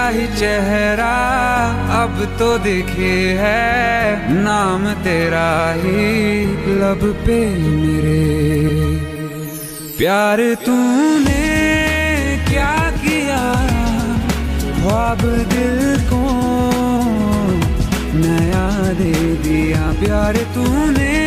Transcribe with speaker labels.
Speaker 1: ही चेहरा अब तो दिखे है, नाम तेरा ही लब पे मेरे। प्यार तूने क्या किया, ख्वाब दिल को नया दे दिया। प्यार तूने